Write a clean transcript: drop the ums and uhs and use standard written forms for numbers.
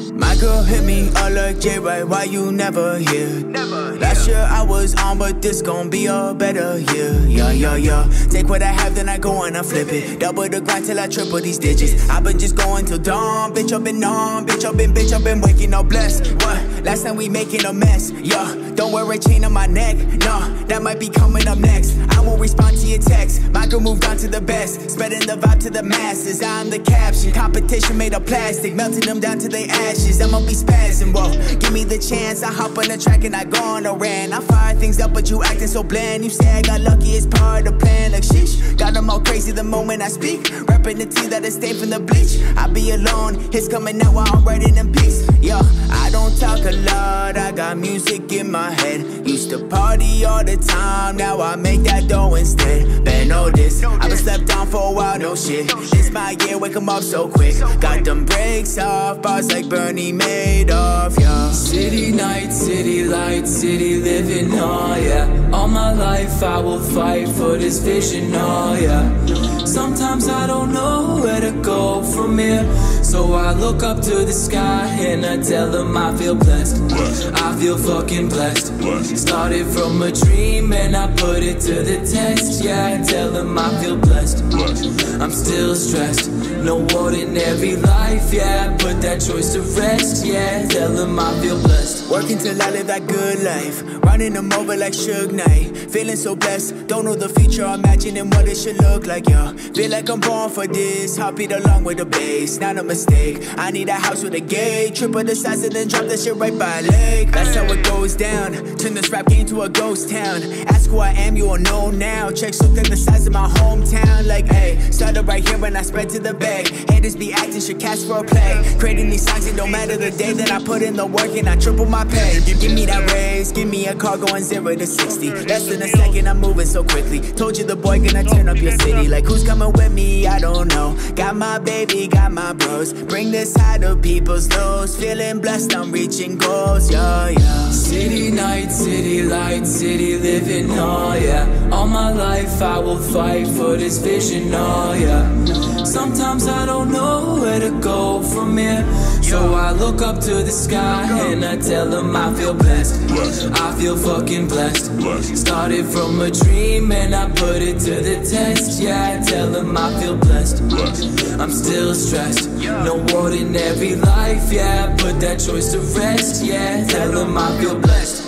My girl hit me up like J-Right, why you never here? Last year I was on, but this gon' be a better year. Yeah. Take what I have, then I go and I flip it. Double the grind till I triple these digits. I've been just going till dawn. Bitch, I've been on. Bitch, I've been waking up blessed. What? Last time we making a mess. Yeah, don't wear a chain on my neck. Nah, that might be coming up next. I won't respond to your text. My girl moved on to the best. Spreading the vibe to the masses. I'm the caption. Competition made of plastic. Melting them down to their ashes. I'ma be spazzing. Whoa, give me the chance. I hop on the track and I go on a rant. I fire things up, but you acting so bland. You say I got lucky, it's part of the plan. Like sheesh, got them all crazy the moment I speak. Rapping the tea that I stay from the bleach. I be alone, hits coming out while I'm writing in peace. Yeah, I don't talk a lot, I got music in my head. Used to party all the time, now I make that dough instead. Better know this, I been slept on for a while, no shit. This my year, wake 'em up so quick. Got them breaks off, bars like Bernie Madoff, yeah. City nights, city lights, city living, oh yeah. All my life I will fight for this vision, oh yeah. Sometimes I don't know where to go from here, so I look up to the sky and I tell them I feel blessed. I feel fucking blessed. Started from a dream and I put it to the test. Yeah, I tell them I feel blessed. I'm still stressed, no ordinary life. Yeah, I put that choice to rest. Yeah, tell them I feel blessed. Working till I live that good life, running them over like Suge Knight. Feeling so blessed, don't know the future, imagining what it should look like, yeah. Feel like I'm born for this, hop it along with the bass, not a mistake. I need a house with a gate, triple the size and then drop that shit right by a lake. That's how it goes down, turn this rap game to a ghost town. Ask who I am, you will know now. Checks look at the size of my hometown, like hey, started right here and I spread to the bay. Haters be acting, should catch for a play. Creating these songs, it don't matter the day that I put in the work and I triple my pay. Give me that raise, give me a car going 0 to 60. Less than a second, I'm moving so quickly. Told you the boy gonna turn up your city. Like who's coming with me, I don't know. Got my baby, got my bros. Bring this high to people's lows. Feeling blessed, I'm reaching goals, yeah. City nights, city lights, city living, oh yeah. All my life I will fight for this vision, oh yeah. Sometimes I don't know where to go from here, so I look up to the sky and I tell them I feel blessed. I feel fucking blessed. Started from a dream and I put it to the test. Yeah, I tell them I feel blessed. I'm still stressed, no ordinary life. Yeah, I put that choice to rest. Yeah, tell them I feel blessed.